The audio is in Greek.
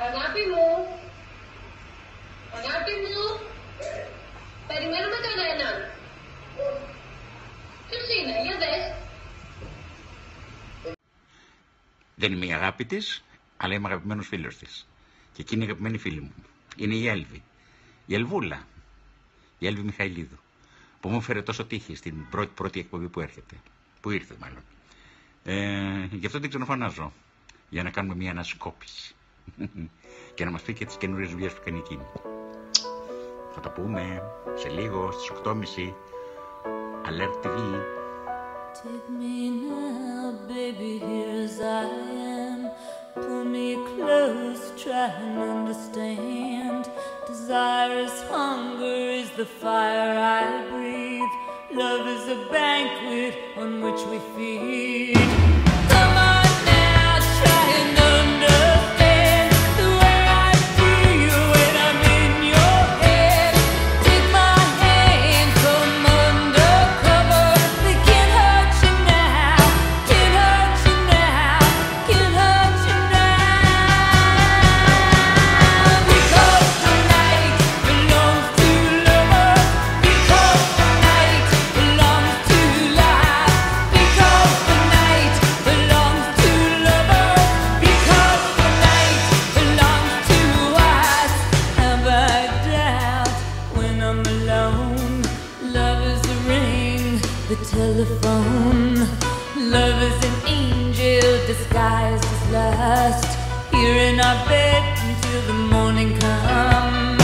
Αγάπη μου, αγάπη μου, περιμένουμε κανέναν. Ποιος είναι, για δες. Δεν είμαι η αγάπη της, αλλά είμαι αγαπημένος φίλος της. Και εκείνη η αγαπημένη φίλη μου. Είναι η Έλβη. Η Ελβούλα. Η Έλβη Μιχαηλίδου. Που μου έφερε τόσο τύχη στην πρώτη εκπομπή που έρχεται. Που ήρθε μάλλον. Γι' αυτό την ξαναφωνάζω. Για να κάνουμε μια ανασκόπηση. Και να μας πει και τις καινούριες δουλειές που κάνει εκείνη. Θα τα πούμε σε λίγο στις 8.30. Alert TV. Take me now, baby, here as I am. Pull me close, try and understand. Desire is hunger, is the fire I breathe. Love is a banquet on which we feed. Come on now, try and understand the way I feel when I'm in your head. Take my hand, come undercover. They can't hurt you now, can't hurt you now, can't hurt you now. Because the night belongs to lovers. Because the night belongs to life. Because the night belongs to lovers. Because the night belongs to us. Have I doubt when I'm alone? Love is the ring, the telephone. Love is an angel disguised as lust. Here in our bed until the morning comes.